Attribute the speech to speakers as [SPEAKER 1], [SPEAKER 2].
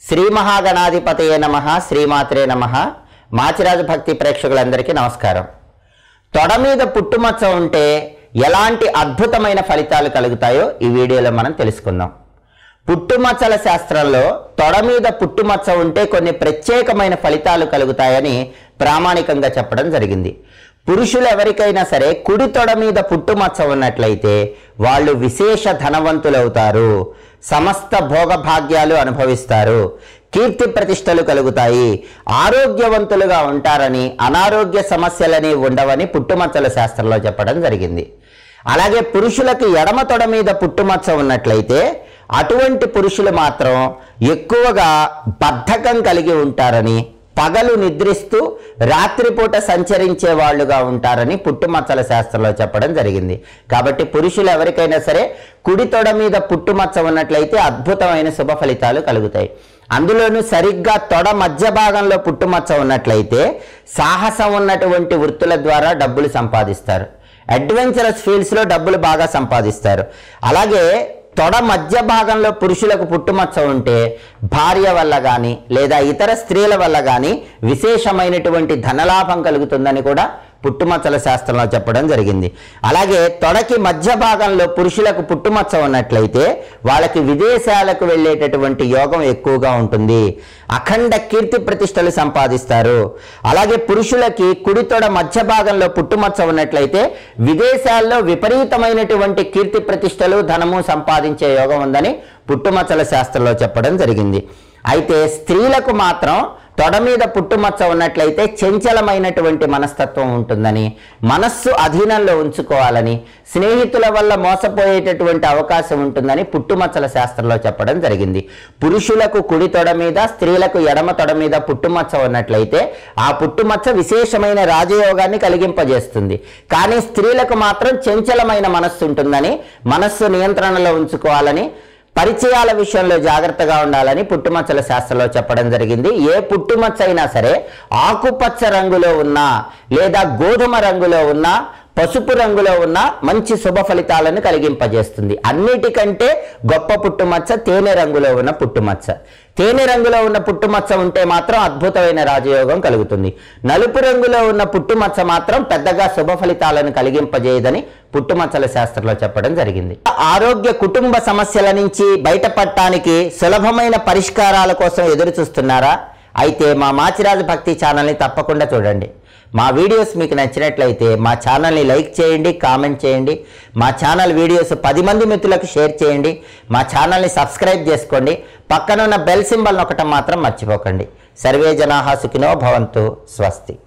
[SPEAKER 1] శ్రీ మహాగణాధిపతయే నమః శ్రీమాత్రే నమః మాచిరాజు భక్తి ప్రేక్షకులందరికీ నమస్కారం। తొడ మీద పుట్టుమచ్చ ఉంటే ఎలాంటి అద్భుతమైన ఫలితాలు కలుగుతాయో ఈ వీడియోలో మనం తెలుసుకుందాం। పుట్టుమచ్చల శాస్త్రంలో తొడ మీద పుట్టుమచ్చ ఉంటే కొన్ని ప్రత్యేకమైన ఫలితాలు కలుగుతాయని ప్రామాణికంగా చెప్పడం జరిగింది। పురుషులు ఎవరికైనా సరే కుడి తొడ మీద పుట్టుమచ్చ ఉన్నట్లయితే వాళ్ళు విశేష ధనవంతులవుతారు, సమస్త భోగభాగ్యాలు అనుభవిస్తారు, కీర్తి ప్రతిష్టలు కలుగుతాయి, ఆరోగ్యవంతులుగా ఉంటారని, అనారోగ్య సమస్యలని ఉండవని పుట్టుమచ్చల శాస్త్రంలో చెప్పడం జరిగింది। అలాగే పురుషులకు ఎడమ తొడ మీద పుట్టుమచ్చ ఉన్నట్లయితే అటువంటి పురుషులు మాత్రం ఎక్కువగా బద్ధకం కలిగి ఉంటారని, పగలు నిద్రిస్తూ రాత్రిపూట సంచరించే వాళ్ళుగా ఉంటారని పుట్టుమచ్చల శాస్త్రంలో చెప్పడం జరిగింది। కాబట్టి పురుషులు ఎవరికైనా సరే కుడి తొడ మీద పుట్టుమచ్చ ఉన్నట్లయితే అద్భుతమైన శుభ ఫలితాలు కలుగుతాయి। అందులోనూ సరిగ్గా తొడ మధ్య భాగంలో పుట్టుమచ్చ ఉన్నట్లయితే సాహసం ఉన్నటువంటి వృత్తుల ద్వారా డబ్బులు సంపాదిస్తారు, అడ్వెంచరస్ ఫీల్డ్స్లో డబ్బులు బాగా సంపాదిస్తారు। అలాగే తొడ మధ్య భాగంలో పురుషులకు పుట్టుమచ్చ ఉంటే భార్య వల్ల కానీ లేదా ఇతర స్త్రీల వల్ల కానీ విశేషమైనటువంటి ధనలాభం కలుగుతుందని కూడా పుట్టుమచ్చల శాస్త్రంలో చెప్పడం జరిగింది। అలాగే తొడకి మధ్య భాగంలో పురుషులకు పుట్టుమచ్చ ఉన్నట్లయితే వాళ్ళకి విదేశాలకు వెళ్ళేటటువంటి యోగం ఎక్కువగా ఉంటుంది, అఖండ కీర్తి ప్రతిష్టలు సంపాదిస్తారు। అలాగే పురుషులకి కుడి తొడ మధ్య భాగంలో పుట్టుమచ్చ ఉన్నట్లయితే విదేశాల్లో విపరీతమైనటువంటి కీర్తి ప్రతిష్టలు ధనము సంపాదించే యోగం ఉందని పుట్టుమచ్చల శాస్త్రంలో చెప్పడం జరిగింది। అయితే స్త్రీలకు మాత్రం తొడ మీద పుట్టుమచ్చ ఉన్నట్లయితే చంచలమైనటువంటి మనస్తత్వం ఉంటుందని, మనస్సు అధీనంలో ఉంచుకోవాలని, స్నేహితుల వల్ల మోసపోయేటటువంటి అవకాశం ఉంటుందని పుట్టుమచ్చల శాస్త్రంలో చెప్పడం జరిగింది। పురుషులకు కుడి తొడ మీద, స్త్రీలకు ఎడమ తొడ మీద పుట్టుమచ్చ ఉన్నట్లయితే ఆ పుట్టుమచ్చ విశేషమైన రాజయోగాన్ని కలిగింపజేస్తుంది। కానీ స్త్రీలకు మాత్రం చంచలమైన మనస్సు ఉంటుందని, మనస్సు నియంత్రణలో ఉంచుకోవాలని, పరిచయాల విషయంలో జాగ్రత్తగా ఉండాలని పుట్టుమచ్చల శాస్త్రంలో చెప్పడం జరిగింది। ఏ పుట్టుమచ్చ అయినా సరే ఆకుపచ్చ రంగులో ఉన్నా లేదా గోధుమ రంగులో ఉన్నా పసుపు రంగులో ఉన్న మంచి శుభ ఫలితాలను కలిగింపజేస్తుంది। అన్నిటికంటే గొప్ప పుట్టుమచ్చ తేనె రంగులో ఉన్న పుట్టుమచ్చ। తేనె రంగులో ఉన్న పుట్టుమచ్చ ఉంటే మాత్రం అద్భుతమైన రాజయోగం కలుగుతుంది। నలుపు రంగులో ఉన్న పుట్టుమచ్చ మాత్రం పెద్దగా శుభ ఫలితాలను కలిగింపజేయదని పుట్టుమచ్చల శాస్త్రంలో చెప్పడం జరిగింది। ఆరోగ్య కుటుంబ సమస్యల నుంచి బయటపడటానికి సులభమైన పరిష్కారాల కోసం ఎదురు చూస్తున్నారా? అయితే మా మాచిరాజు భక్తి ఛానల్ని తప్పకుండా చూడండి। మా వీడియోస్ మీకు నచ్చినట్లయితే మా ఛానల్ని లైక్ చేయండి, కామెంట్ చేయండి, మా ఛానల్ వీడియోస్ 10 మంది మిత్రులకు షేర్ చేయండి, మా ఛానల్ని సబ్స్క్రైబ్ చేసుకోండి, పక్కనున్న బెల్ సింబల్ నొక్కటం మాత్రం మర్చిపోకండి। సర్వే జనాః సుఖినో భవంతు, స్వస్తి।